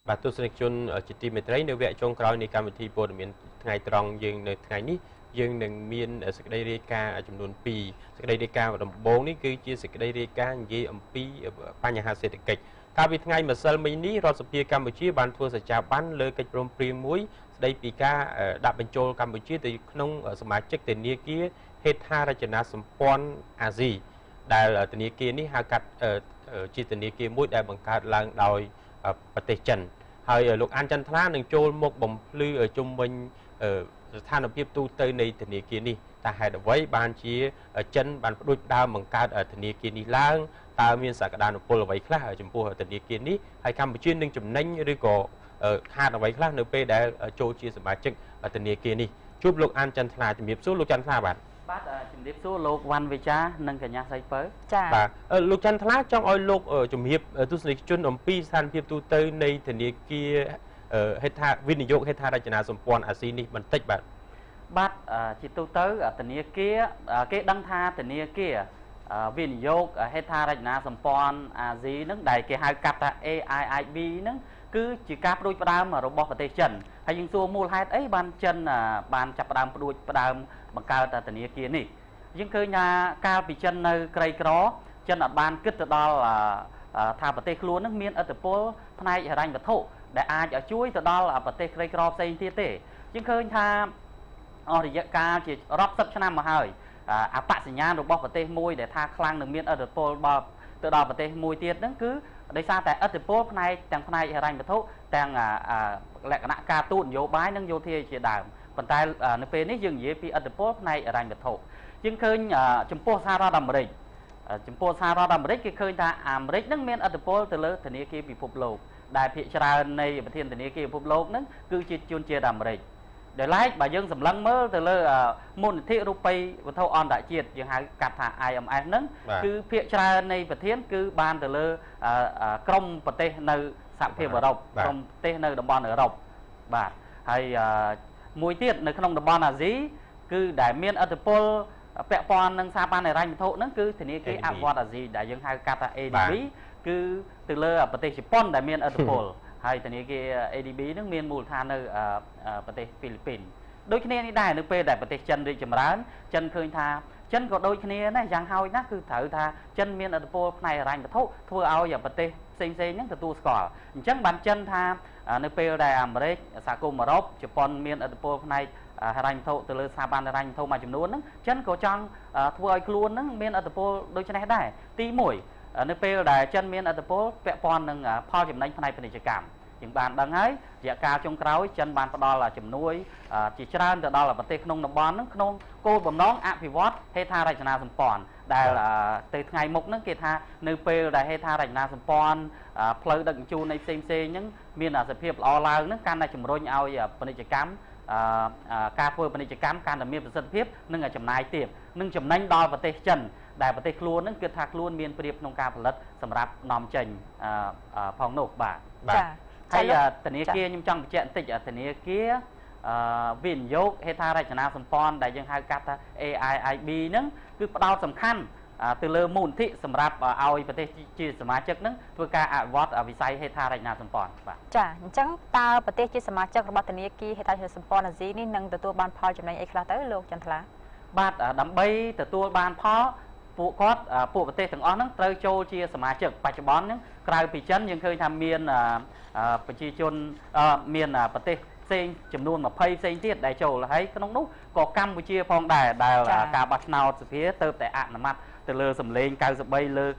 bà tôi sẽ chôn ở chỉ tìm mấy nơi vẽ trong cõi này cam thị bộ miền ngày tròn dương nơi ngày ní dương đừng miền ở sạch đây đi ca ở trong đồn pì sạch đây đi ca và đồng bốn ní cứ chia sạch đây đi ca gì âm pì ở ba nhà hàng sẽ được kịch ca bị ngày mà sân mấy ní rồi sập chia Campuchia ban thua sẽ chào bán lời kịch rôm priêng muối đây bị ca đạp bên châu Campuchia thì nông ở sân mát chất tiền nia kia hết ha ra chợ na sầm pon à gì đại ở tiền nia kia ní ha cắt ở chi tiền nia kia muối đại bằng cắt lang đòiประเทศจันហើយលោកអានចន្ទថ្លានឹងចូលមកបំភ្លឺជុំវិញស្ថានភាពទូទៅនៃធនាគារនេះតែហេតុអ្វីបានជាចិនបានផ្ដួចផ្ដើមបង្កើតធនាគារនេះឡើងតើមានសក្តានុពលអ្វីខ្លះចំពោះធនាគារនេះហើយកម្ពុជានឹងចំណេញឬក៏ខាតអ្វីខ្លះនៅពេលដែលចូលជាសមាជិកធនាគារនេះជួបលោកអានចន្ទថ្លាជំរាបសួរលោកចន្ទថ្លាបាទបាទជំរាបសួរលោកវ៉ាន់វិចានិងកញ្ញាសៃពើចា៎បាទលោកចន្ទថ្លាចង់ឲ្យលោកជំរាបទស្សនិកជនអំពីស្ថានភាពទូទៅនៃធនាគារហេដ្ឋាវិនិយោគហេដ្ឋារចនាសម្ព័ន្ធអាស៊ីនេះបន្តិចបាទជាទូទៅធនាគារគេដឹងថាធនាគារវិនិយោគហេដ្ឋារចនាសម្ព័ន្ធអាស៊ីនឹងដែលគេហៅកាត់ថា AIIB នឹងគឺជាការបដួចផ្ដើមរបស់ប្រទេសចិនហើយយើងសួរមូលហេតុអីបានចិនបានចាប់ផ្ដើមបដួចផ្ដើមបង្កើតធនាគារនេះយើងឃើញថាកាលពីចិននៅក្រីក្រចិនអត់បានគិតទៅដល់ថាប្រទេសខ្លួននឹងមានឥទ្ធិពលផ្នែកហិរញ្ញវត្ថុដែលអាចជួយទៅដល់ប្រទេសក្រីក្រផ្សេងទៀតទេយើងឃើញថាអស់រយៈកាលជារាប់សិបឆ្នាំមកហើយអត្តសញ្ញាណរបស់ប្រទេសមួយដែលថាខ្លាំងនឹងមានឥទ្ធិពលទៅដល់ប្រទេសមួយទៀតហ្នឹងគឺដោយសារតែឥទ្ធិពលផ្នែកទាំងផ្នែកហិរញ្ញវត្ថុទាំងលក្ខណៈការទូតនយោបាយនិងយោធាជាដើមប៉ុន្តែនៅពេលនេះយើងនិយាយពីឥទ្ធិពលផ្នែកហិរញ្ញវត្ថុយើងឃើញចំពោះសហរដ្ឋអាមេរិកគេឃើញថាអាមេរិកនឹងមានឥទ្ធិពលទៅលើធនាគារពិភពលោកដែលភាគច្រើននៃប្រធានធនាគារពិភពលោកនឹងគឺជាជនជាតិអាមេរិកដែលឡែកបើយើងសម្លឹងមើលទៅលើមូលនិធិរូបិយវត្ថុអន្តរជាតិយើងហៅកាត់ថា IMF ហ្នឹងគឺភាគច្រើននៃប្រធានគឺបានទៅលើក្រមប្រទេសនៅសហភាពអឺរ៉ុបក្រមប្រទេសនៅតំបន់អឺរ៉ុបបាទហើយមួយទៀតនៅក្នុងតំបន់អាស៊ីគឺដែលមានឥទ្ធិពលពាក់ព័ន្ធនឹងស្ថាប័នហិរញ្ញវត្ថុហ្នឹងគឺធនាគារអភិវឌ្ឍន៍អាស៊ីដែលយើងហៅកាត់ថា ADB គឺទៅលើប្រទេសជប៉ុនដែលមានឥទ្ធិពលហើយធនាគារ ADB នឹងមានមូលដ្ឋាននៅប្រទេសហ្វីលីពីនដូចគ្នានេះដែរនៅពេលដែលប្រទេសចិនរីកចម្រើនចិនឃើញថាចិនក៏ដូចគ្នាដែរយ៉ាងហោចណាស់គឺត្រូវថាចិនមានឥទ្ធិពលផ្នែកហិរញ្ញវត្ថុធ្វើឲ្យប្រទេសផ្សេងៗហ្នឹងទទួលស្គាល់អញ្ចឹងបានចិនថានៅពេលដែលអាមេរិកសហគមន៍អឺរ៉ុបជប៉ុនមានឥទ្ធិពលផ្នែកហិរញ្ញវត្ថុទៅលើស្ថាប័នហិរញ្ញវត្ថុមួយចំនួនហ្នឹងចិនក៏ចង់ធ្វើឲ្យខ្លួនហ្នឹងមានឥទ្ធិពលដូចនេះដែរទី1នៅពេលដែលចិនមានឥទ្ធិពលពាក់ព័ន្ធនឹងផលចំណេញផ្នែកពាណិជ្ជកម្មយើងបានដឹងហើយរយៈកាលចុងក្រោយចិនបានផ្ដល់ជំនួយជាច្រើនទៅដល់ប្រទេសក្នុងតំបន់ហ្នឹងក្នុងគោលបំណងអភិវឌ្ឍហេដ្ឋារចនាសម្ព័ន្ធដែលទៅថ្ងៃមុខហ្នឹងគេថានៅពេលដែលហេដ្ឋារចនាសម្ព័ន្ធផ្លូវដឹកជញ្ជូននៃផ្សេងៗហ្នឹងមានសភាពល្អឡើងហ្នឹងកាន់តែជំរុញឲ្យពាណិជ្ជកម្មការធ្វើពាណិជ្ជកម្មកាន់តែមានប្រសិទ្ធភាពនិងចំណាយទាបនិងចំណេញដល់ប្រទេសចិនដែលប្រទេសខ្លួនហ្នឹងគិតថាខ្លួនមានប្រៀបក្នុងការផលិតសម្រាប់នាំចេញផងនោះបាទហើយធនាគារខ្ញុំចង់បញ្ជាក់បន្តិចធនាគារវិនិយោគហេដ្ឋារចនាសម្ព័ន្ធដែលយើងហៅកាត់ថា AIIB ហ្នឹងគឺផ្ដោតសំខាន់ទៅលើមូលនិធិសម្រាប់ឲ្យប្រទេសជាសមាជិកហ្នឹងធ្វើការអភិវឌ្ឍវិស័យហេដ្ឋារចនាសម្ព័ន្ធបាទចាអញ្ចឹងតើប្រទេសជាសមាជិករបស់ធនាគារហេដ្ឋារចនាសម្ព័ន្ធអាស៊ីនេះនឹងទទួលបានផលចំណេញអីខ្លះទៅលោកចន្ទថ្លាបាទដើម្បីទទួលបានផលពួកប្រទេសទាំងអស់ហ្នឹងត្រូវចូលជាសមាជិកបច្ចុប្បន្នហ្នឹងក្រៅពីចិនយើងឃើញថាមានប្រជាជនមានប្រទេសផ្សេងចំនួន20ផ្សេងទៀតដែលចូលហើយក្នុងនោះក៏កម្ពុជាផងដែរដែលការបោះឆ្នោតសភាទៅតែអនុម័តទៅលើសម្លេង93លើ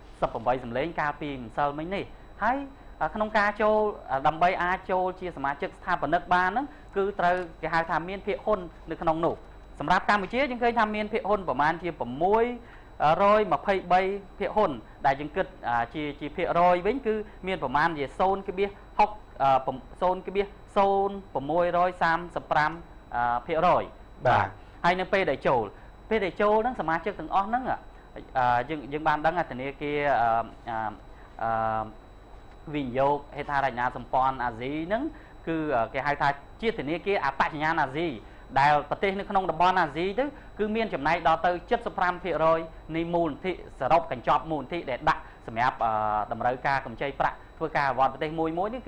98សម្លេងកាលពីម្សិលមិញនេះហើយក្នុងការចូលដើម្បីអាចចូលជាសមាជិកស្ថាបនិកបានហ្នឹងគឺត្រូវគេហៅថាមានភាគហ៊ុននៅក្នុងនោះសម្រាប់កម្ពុជាយើងឃើញថាមានភាគហ៊ុនប្រមាណជា623ភាគហ៊ុនដែលយើងគិតជាភាគរយវិញគឺមានប្រមាណជា0.635%បាទហើយនៅពេលដែលចូលហ្នឹងសមាជិកទាំងអស់ហ្នឹងយើងបានដឹងថាធនាគារវិនិយោគហេដ្ឋារចនាសម្ព័ន្ធអាស៊ីហ្នឹងគឺគេហៅថាជាធនាគារអត្តសញ្ញាណអាស៊ីដែលប្រទេសនៅក្នុងតំបន់អាស៊ីទៅគឺមានចំណែកដល់ទៅ 75% នៃមូលនិធិសរុបកញ្ចប់មូលនិធិដែលដាក់សម្រាប់តម្រូវការកម្ចីប្រាក់ធ្វើការអវត្តប្រទេសមួយនេះគឺ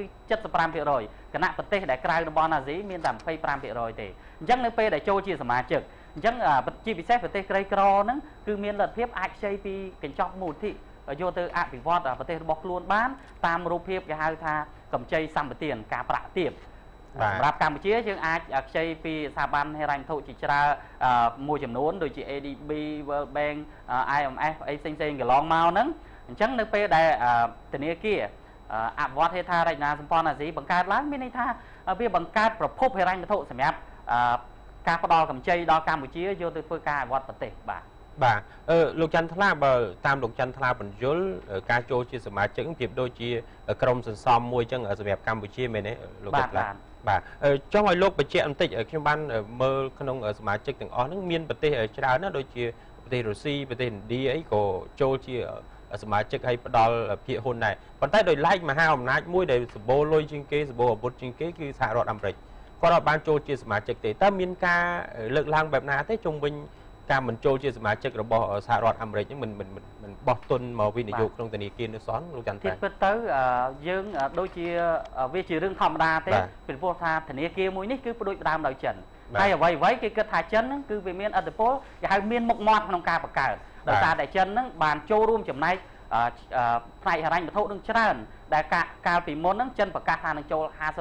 75% គណៈប្រទេសដែលក្រៅតំបន់អាស៊ីមានតែ 25% ទេអញ្ចឹងនៅពេលដែលចូលជាសមាជិកអញ្ចឹងជាពិសេសប្រទេសក្រីក្រហ្នឹងគឺមានលទ្ធភាពអាចខ្ចីពីកញ្ចប់មូលនិធិយកទៅអភិវឌ្ឍប្រទេសរបស់ខ្លួនបានតាមរូបភាពគេហៅថាកម្ចីសម្បទានការប្រាក់ទាបសម្រាប់កម្ពុជាយើងអាចខ្ចីពីស្ថាប័នហិរញ្ញវត្ថុជាច្រើនមួយចំនួនដូចជា ADB World Bank IMF អីផ្សេងកន្លងមកហ្នឹងអញ្ចឹងនៅពេលដែលធនាគារអភិវឌ្ឍហេដ្ឋារចនាសម្ព័ន្ធអាស៊ីបង្កើតឡើងមានន័យថាវាបង្កើតប្រភពហិរញ្ញវត្ថុសម្រាប់ការផ្ដល់កម្ចីដល់កម្ពុជាយកទៅធ្វើការអភិវឌ្ឍប្រទេសបាទលោកច័ន្ទថ្លាបើតាមលោកច័ន្ទថ្លាបញ្យលការចូលជាសមាជិកប្រៀបដូចជាក្រុមសន្សំមួយចឹងសម្រាប់កម្ពុជាមែនទេលោកច័ន្ទថ្លាបាទចង់ឲ្យលោកបញ្ជាក់បន្តិចខ្ញុំបានមើលក្នុងសមាជិកទាំងអស់ហ្នឹងមានប្រទេសច្រើនណាស់ដូចជាប្រទេសរុស្ស៊ីប្រទេសឥណ្ឌាអីក៏ចូលជាសមាជិកឲ្យផ្ដល់ភាគហ៊ុនដែរប៉ុន្តែដោយឡែកមហាអំណាចមួយដែលសម្បូរលុយជាងគេសម្បូរអាវុធជាងគេគឺសហរដ្ឋអាមេរិកគាត់អត់បានចូលជាសមាជិកទេតើមានការលើកឡើងបែបណាទេជុំវិញការមិនចូលជាសមាជិករបស់សហរដ្ឋអាមេរិកហ្នឹងមិនបោះទុនមកវិនិយោគក្នុងធនាគារនោះសោះលោកច័ន្ទទីពិតទៅយើងដូចជាវាជារឿងធម្មតាទេពីព្រោះថាធនាគារមួយនេះគឺផ្ដួចផ្ដើមដោយចិនហើយអ្វីគេគិតថាចិនហ្នឹងគឺវាមានឥទ្ធិពលគេហៅមានមុខមាត់ក្នុងការបង្កើតដោយសារតែចិនហ្នឹងបានចូលរួមចំណែកផ្នែកហិរញ្ញវត្ថុនឹងច្រើនដែលកាលពីមុនហ្នឹងចិនប្រកាសថានឹងចូល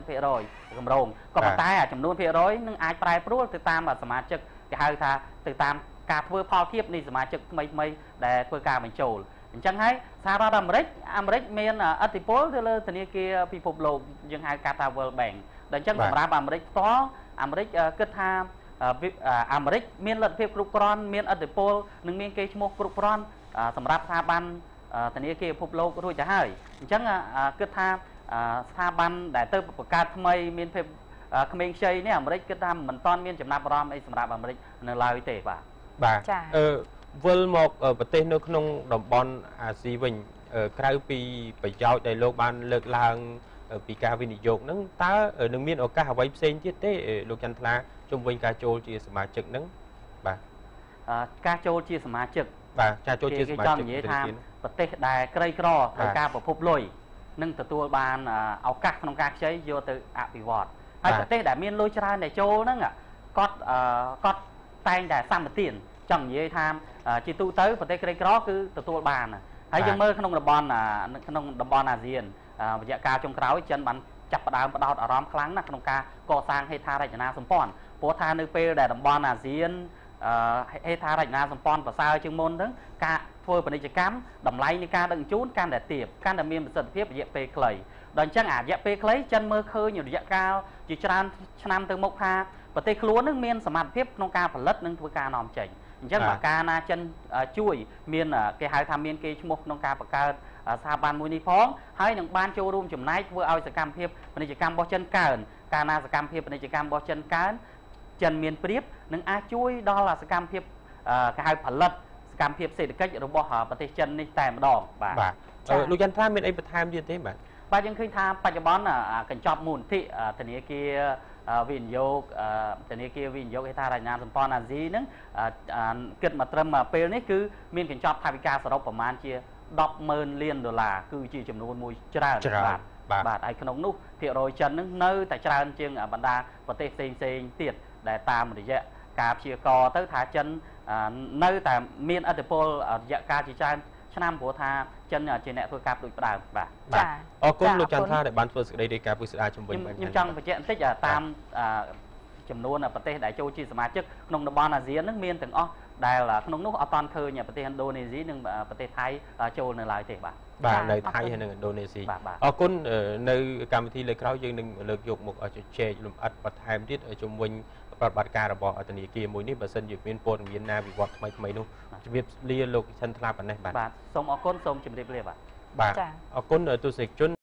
50% គម្រោងក៏ប៉ុន្តែចំនួនភាគរយនឹងអាចប្រែប្រួលទៅតាមសមាជិកគេហៅថាទៅតាមការធ្វើផលធៀបនៃសមាជិកថ្មីដែលធ្វើការបញ្ចូលអញ្ចឹងហើយសហរដ្ឋអាមេរិកមានឥទ្ធិពលទៅលើធនាគារពិភពលោកយើងហៅកាត់ថា World Bank ដល់អញ្ចឹងសម្រាប់អាមេរិកផ្ទាល់អាមេរិកគិតថាអាមេរិកមានលទ្ធភាពគ្រប់គ្រាន់មានឥទ្ធិពលនិងមានកេរ្តិ៍ឈ្មោះគ្រប់គ្រាន់សម្រាប់ស្ថាប័នធនាគារពិភពលោករួចទៅហើយអញ្ចឹងគិតថាស្ថាប័នដែលទៅបង្កើតថ្មីមានភាពក្មេងខ្ចីនេះអាមេរិកគិតថាមិនទាន់មានចំណាប់អារម្មណ៍អីសម្រាប់អាមេរិកនៅឡើយទេបាទវិលមកប្រទេសនៅក្នុងតំបន់អាស៊ីវិញក្រៅពីប្រយោជន៍ដែលលោកបានលើកឡើងពីការវិនិយោគហ្នឹងតើនឹងមានឱកាសអ្វីផ្សេងទៀតទេលោកច័ន្ទថ្លាជុំវិញការចូលជាសមាជិកហ្នឹងបាទការចូលជាសមាជិកការចូលជាសមាជិកនិយាយថាប្រទេសដែលក្រីក្រត្រូវការប្រភពលុយនឹងទទួលបានឱកាសក្នុងការខ្ចីយកទៅអភិវឌ្ឍហើយប្រទេសដែលមានលុយច្រើនដែលចូលហ្នឹងគាត់តែងតែសម្បទានចង់និយាយថាជាទូទៅប្រទេសក្រីក្រគឺទទួលបានហើយយើងមើលក្នុងតំបន់អាស៊ានរយៈកាលចុងក្រោយចិនបានចាប់ផ្ដើមបដោតអារម្មណ៍ខ្លាំងណាស់ក្នុងការកសាងហេដ្ឋារចនាសម្ព័ន្ធព្រោះថានៅពេលដែលតំបន់អាស៊ានហេដ្ឋារចនាសម្ព័ន្ធប្រសើរជាងមុនហ្នឹងការធ្វើពាណិជ្ជកម្មតម្លៃនៃការដឹកជញ្ជូនកាន់តែទាបកាន់តែមានប្រសិទ្ធភាពរយៈពេលខ្លីដល់អញ្ចឹងរយៈពេលខ្លីចិនមើលឃើញរយៈកាលជាច្រើនឆ្នាំទៅមុខថាប្រទេសខ្លួននឹងមានសមត្ថភាពក្នុងការផលិតនិងធ្វើការនាំចេញអញ្ចឹងបើកាលណាចិនជួយមានគេហៅថាមានគេឈ្មោះក្នុងការបង្កើតស្ថាប័នមួយនេះផងហើយនឹងបានចូលរួមចំណែកធ្វើឲ្យសកម្មភាពពាណិជ្ជកម្មរបស់ចិនកើនកាលណាសកម្មភាពពាណិជ្ជកម្មរបស់ចិនកើនចិនមានប្រៀបនឹងអាចជួយដល់សកម្មភាពគេហៅផលិតសកម្មភាពសេដ្ឋកិច្ចរបស់ប្រទេសចិននេះតែម្ដងបាទលោកច័ន្ទថ្លាមានអីបន្ថែមទៀតទេបាទយើងឃើញថាបច្ចុប្បន្នកញ្ចប់មូលនិធិធនាគារវិនិយោគធនាគារវិនិយោគហេដ្ឋារចនាសម្ព័ន្ធអាស៊ីហ្នឹងគិតមកត្រឹមពេលនេះគឺមានកញ្ចប់ថវិកាសរុបប្រមាណជា$10,000 លានគឺជាចំនួនមួយច្រើនបាទហើយក្នុងនោះភាគរយចិនហ្នឹងនៅតែច្រើនជាងបណ្ដាប្រទេសផ្សេងទៀតដែលតាមរយៈការព្យាករទៅថាចិននៅតែមានឥទ្ធិពលរយៈកាលជាច្រើនឆ្នាំព្រោះថាចិនជាអ្នកធ្វើការផ្ដួចផ្ដើមបាទអរគុណលោកច័ន្ទថាដែលបានធ្វើសេចក្តីរាយការណ៍ពិស្ដារជំវិញខ្ញុំចង់បញ្ជាក់បន្តិចតាមចំនួនប្រទេសដែលចូលជាសមាជិកក្នុងតំបន់អាស៊ានហ្នឹងមានទាំងអស់ដែលក្នុងនោះអត់ទាន់ឃើញប្រទេសឥណ្ឌូនេស៊ីនិងប្រទេសថៃចូលនៅឡើយទេបាទនៅថៃហើយនិងឥណ្ឌូនេស៊ីអរគុណនៅកម្មវិធីលើកក្រោយយើងនឹងលើកយកមកជជែកលម្អិតបន្ថែមទៀតជំវិញប្រតិបត្តិការរបស់ធនាគារមួយនេះបើសិនជាមានព័ត៌មានណាវិវត្តថ្មីនោះជម្រាបលាលោកច័ន្ទថ្លាប៉ុណ្ណេះបាទសូមអរគុណសូមជម្រាបលាបាទអរគុណទស្សនិកជន